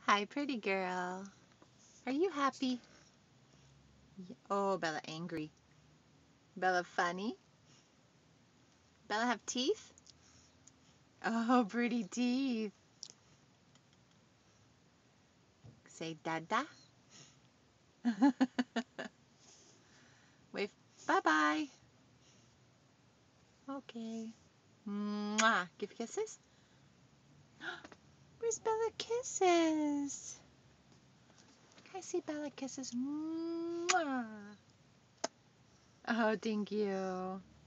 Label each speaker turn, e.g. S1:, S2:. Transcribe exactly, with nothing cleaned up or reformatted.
S1: Hi, pretty girl. Are you happy? Y- Oh, Bella angry. Bella funny? Bella have teeth? Oh, pretty teeth. Say dada. Wave bye-bye. Okay. Mwah. Give kisses. Where's Bella kisses? Can I see Bella kisses? Mwah. Oh, thank you.